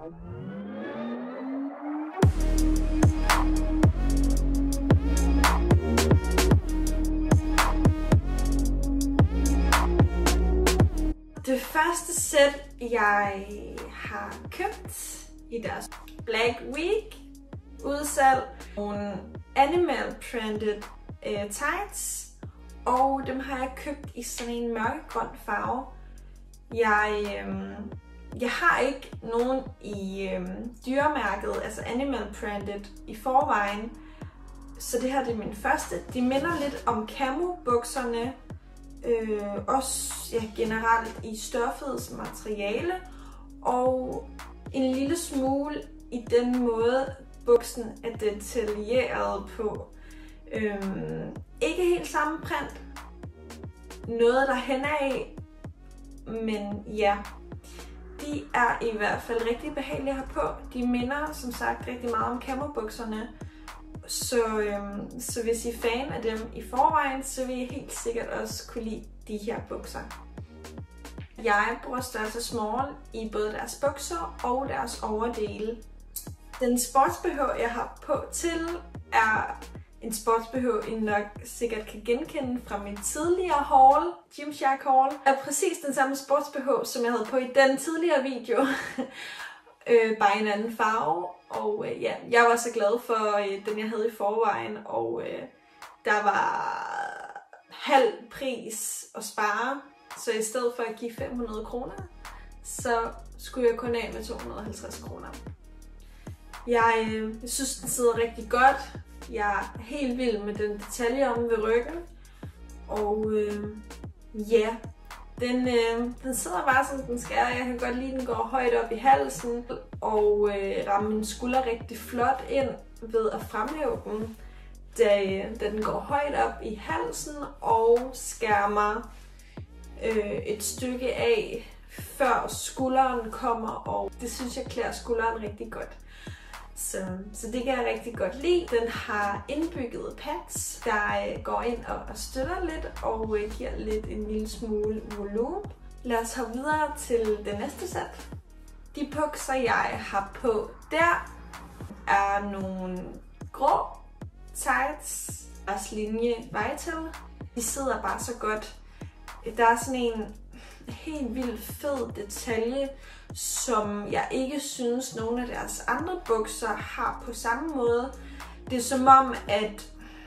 Det første sæt, jeg har købt i deres Black Week udsalg, nogle animal printed tights, og dem har jeg købt i sådan en mørkegrøn farve. Jeg har ikke nogen i dyremærket, altså animal printed i forvejen, så det her det er min første. De minder lidt om camo-bukserne, også generelt i stoffets materiale, og en lille smule i den måde buksen er detaljeret på. Ikke helt samme print, noget der hen af, men ja, de er i hvert fald rigtig behagelige at have på. De minder som sagt rigtig meget om camo-bukserne, så hvis I er fan af dem i forvejen, så vil I helt sikkert også kunne lide de her bukser. Jeg bruger størrelse small i både deres bukser og deres overdele. Den sports-BH, jeg har på til, er en sports-BH, I nok sikkert kan genkende fra min tidligere haul, Gymshark haul. Det er præcis den samme sports-BH, som jeg havde på i den tidligere video. Bare en anden farve. Og ja, jeg var så glad for den, jeg havde i forvejen. Og der var halv pris at spare. Så i stedet for at give 500 kroner, så skulle jeg kun af med 250 kroner. Jeg synes, den sidder rigtig godt. Jeg er helt vild med den detalje om ved ryggen. Og ja, den sidder bare som den skal. Jeg kan godt lide, at den går højt op i halsen. Og rammer min skulder rigtig flot ind ved at fremhæve den, da den går højt op i halsen og skærmer et stykke af, før skulderen kommer, og det synes jeg klæder skulderen rigtig godt. Så det kan jeg rigtig godt lide. Den har indbygget pads, der går ind og støtter lidt og giver lidt en lille smule volumen. Lad os hoppe videre til det næste sæt. De bukser, jeg har på der, er nogle grå tights, deres linje Vital. De sidder bare så godt. Der er sådan en helt vildt fed detalje, som jeg ikke synes, nogen af deres andre bukser har på samme måde. Det er som om, at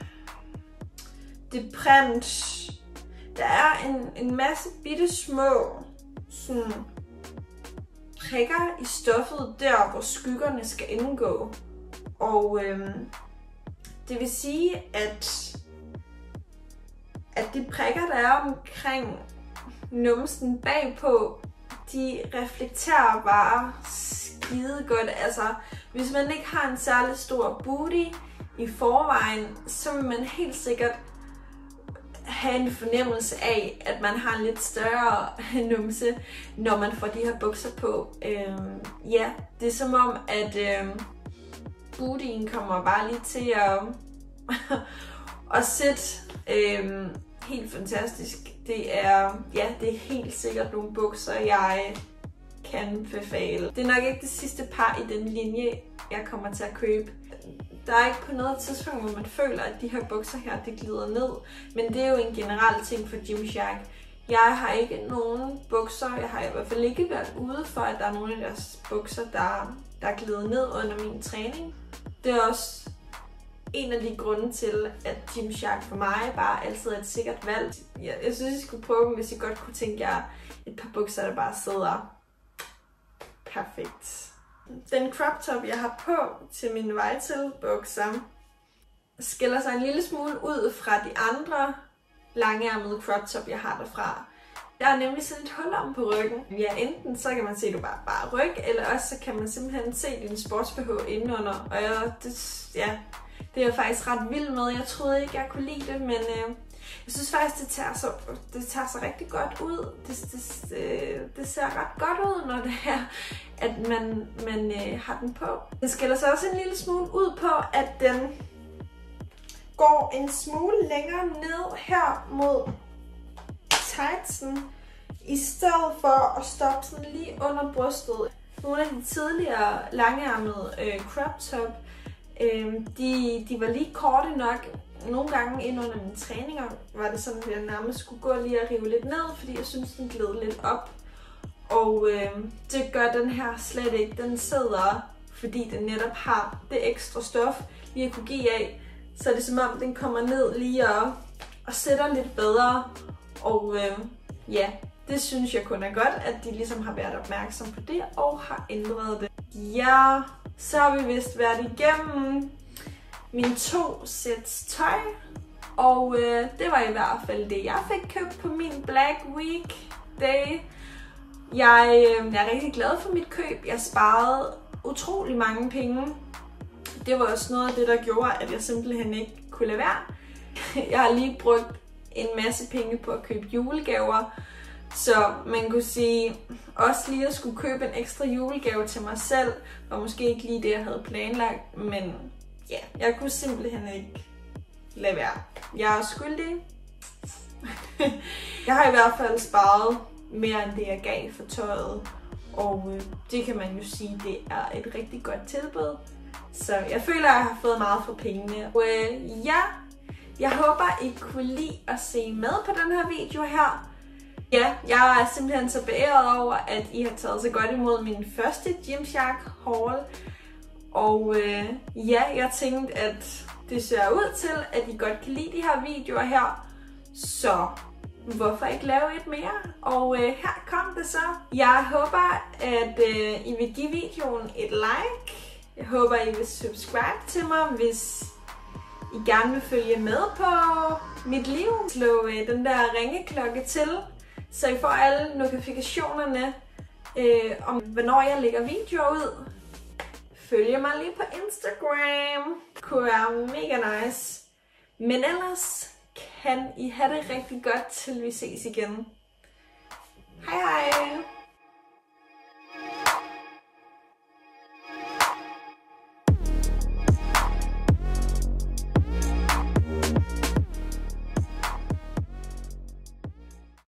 det print, der er en masse bitte små sådan prikker i stoffet der, hvor skyggerne skal indgå. Og det vil sige, at de prikker, der er omkring numsen bagpå, de reflekterer bare skide godt. Altså, hvis man ikke har en særlig stor booty i forvejen, så vil man helt sikkert have en fornemmelse af, at man har en lidt større numse, når man får de her bukser på. Ja, det er som om, at bootyen kommer bare lige til at sætte helt fantastisk. Det er helt sikkert nogle bukser, jeg kan befale. Det er nok ikke det sidste par i den linje, jeg kommer til at købe. Der er ikke på noget tidspunkt, hvor man føler, at de her bukser her, de glider ned. Men det er jo en generel ting for Gymshark. Jeg har ikke nogen bukser, jeg har i hvert fald ikke været ude for, at der er nogle af deres bukser, der glider ned under min træning. Det er også en af de grunde til, at Gymshark for mig bare altid er et sikkert valg. Jeg synes, I skulle prøve dem, hvis I godt kunne tænke jer et par bukser, der bare sidder perfekt. Den crop top, jeg har på til mine Vital bukser, skiller sig en lille smule ud fra de andre langærmede crop top, jeg har derfra. Der er nemlig sådan et hul om på ryggen. Ja, enten så kan man se, at du bare ryg, eller også så kan man simpelthen se din sports-BH indenunder. Og det er jeg faktisk ret vild med. Jeg troede ikke, jeg kunne lide det, men jeg synes faktisk, det tager sig rigtig godt ud. Det ser ret godt ud, når det er, at man har den på. Den skiller sig også en lille smule ud på, at den går en smule længere ned her mod tightsen, i stedet for at stoppe sådan lige under brystet. nogle af de tidligere langærmede crop top, de var lige korte nok. Nogle gange ind under mine træninger var det sådan, at jeg nærmest skulle gå lige og rive lidt ned, fordi jeg synes, den gled lidt op. Og det gør den her slet ikke. Den sidder, fordi den netop har det ekstra stof lige at kunne give af. Så er det som om, den kommer ned lige og sætter lidt bedre. Og ja, det synes jeg kun er godt, at de ligesom har været opmærksom på det og har ændret det. Ja, så har vi vist været igennem mine 2 sæt tøj. Og det var i hvert fald det, jeg fik købt på min Black Week Day. Jeg er rigtig glad for mit køb. Jeg sparede utrolig mange penge. Det var også noget af det, der gjorde, at jeg simpelthen ikke kunne lade være. Jeg har lige brugt en masse penge på at købe julegaver. Så man kunne sige, også lige at skulle købe en ekstra julegave til mig selv, var måske ikke lige det, jeg havde planlagt. Men ja, jeg kunne simpelthen ikke lade være. Jeg er skyldig. Jeg har i hvert fald sparet mere end det, jeg gav for tøjet. Og det kan man jo sige, det er et rigtig godt tilbud. Så jeg føler, at jeg har fået meget for pengene. Og ja, jeg håber, I kunne lide at se med på den her video her. Ja, jeg er simpelthen så beæret over, at I har taget så godt imod min første Gymshark haul. Og ja, jeg tænkte, at det ser ud til, at I godt kan lide de her videoer her. Så hvorfor ikke lave et mere? Og her kom det så. Jeg håber, at I vil give videoen et like. Jeg håber, I vil subscribe til mig, hvis I gerne vil følge med på mit liv. Slå den der ringeklokke til, så I får alle notifikationerne om, hvornår jeg lægger videoer ud. Følg mig lige på Instagram. Det kunne være mega nice. Men ellers kan I have det rigtig godt, til vi ses igen. Hej hej!